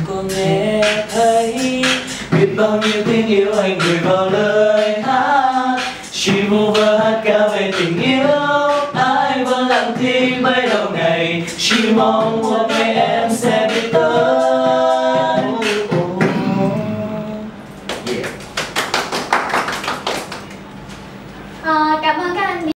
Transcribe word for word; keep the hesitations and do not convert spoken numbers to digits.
có nghe thấy biết bao nhiêu tiếng yêu anh gửi vào lời hát, chỉ vu vơ hát ca về tình yêu. Ai vẫn lặng thinh bấy lâu ngày, chỉ mong một